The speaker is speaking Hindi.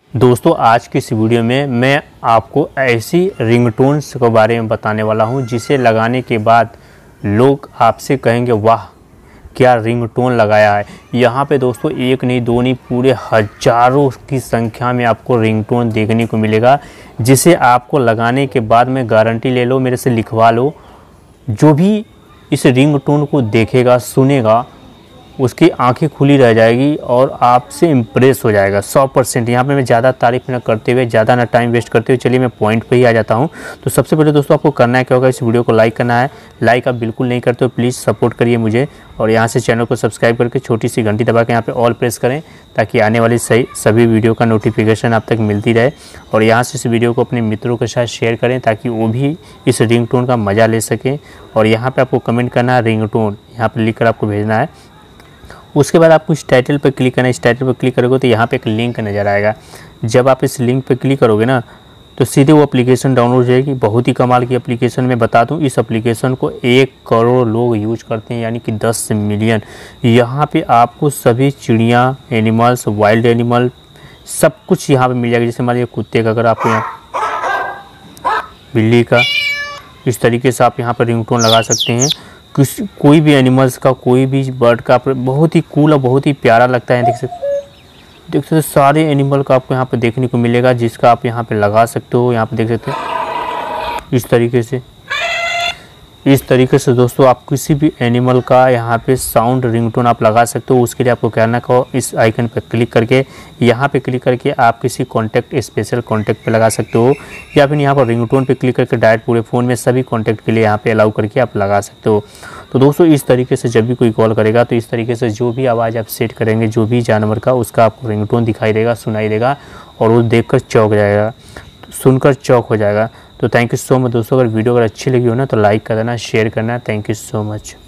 दोस्तों आज की इस वीडियो में मैं आपको ऐसी रिंगटोन्स के बारे में बताने वाला हूं जिसे लगाने के बाद लोग आपसे कहेंगे वाह क्या रिंगटोन लगाया है। यहाँ पे दोस्तों एक नहीं दो नहीं पूरे हज़ारों की संख्या में आपको रिंगटोन देखने को मिलेगा, जिसे आपको लगाने के बाद में गारंटी ले लो, मेरे से लिखवा लो, जो भी इस रिंगटोन को देखेगा सुनेगा उसकी आंखें खुली रह जाएगी और आपसे इम्प्रेस हो जाएगा 100%। यहाँ पे मैं ज़्यादा तारीफ ना करते हुए, ज़्यादा ना टाइम वेस्ट करते हुए चलिए मैं पॉइंट पे ही आ जाता हूँ। तो सबसे पहले दोस्तों आपको करना है क्या होगा, इस वीडियो को लाइक करना है। लाइक आप बिल्कुल नहीं करते हो प्लीज़ सपोर्ट करिए मुझे, और यहाँ से चैनल को सब्सक्राइब करके छोटी सी घंटी दबा के यहाँ पर ऑल प्रेस करें ताकि आने वाली सभी वीडियो का नोटिफिकेशन आप तक मिलती रहे। और यहाँ से इस वीडियो को अपने मित्रों के साथ शेयर करें ताकि वो भी इस रिंगटोन का मज़ा ले सकें। और यहाँ पर आपको कमेंट करना है रिंगटोन, यहाँ पर लिख कर आपको भेजना है। उसके बाद आपको इस टाइटल पर क्लिक करना है। इस टाइटल पर क्लिक करोगे तो यहाँ पे एक लिंक नज़र आएगा। जब आप इस लिंक पर क्लिक करोगे ना तो सीधे वो एप्लीकेशन डाउनलोड हो जाएगी। बहुत ही कमाल की एप्लीकेशन मैं बता दूं, इस एप्लीकेशन को 1 करोड़ लोग यूज करते हैं, यानी कि 10 मिलियन। यहाँ पे आपको सभी चिड़िया, एनिमल्स, वाइल्ड एनिमल सब कुछ यहाँ पर मिल जाएगा। जैसे मान लीजिए कुत्ते का, अगर आपको यहाँ बिल्ली का, इस तरीके से आप यहाँ पर रिंगटोन लगा सकते हैं। कोई भी एनिमल्स का, कोई भी बर्ड का, बहुत ही कूल और बहुत ही प्यारा लगता है। देख सकते सारे एनिमल का आपको यहाँ पे देखने को मिलेगा, जिसका आप यहाँ पे लगा सकते हो। यहाँ पे देख सकते हो इस तरीके से दोस्तों आप किसी भी एनिमल का यहाँ पे साउंड रिंगटोन आप लगा सकते हो। उसके लिए आपको करना को इस आइकन पर क्लिक करके, यहाँ पे क्लिक करके आप किसी कॉन्टैक्ट, स्पेशल कॉन्टैक्ट पे लगा सकते हो, या फिर यहाँ पर रिंगटोन पे क्लिक करके डायरेक्ट पूरे फ़ोन में सभी कॉन्टैक्ट के लिए यहाँ पे अलाउ करके आप लगा सकते हो। तो दोस्तों इस तरीके से जब भी कोई कॉल करेगा तो इस तरीके से जो भी आवाज़ आप सेट करेंगे, जो भी जानवर का, उसका आपको रिंगटोन दिखाई देगा, सुनाई देगा, और वो देख कर चौंक जाएगा, सुनकर चौंक हो जाएगा। तो थैंक यू सो मच दोस्तों। अगर वीडियो अगर अच्छी लगी हो ना तो लाइक कर देना, शेयर करना। Thank you so much.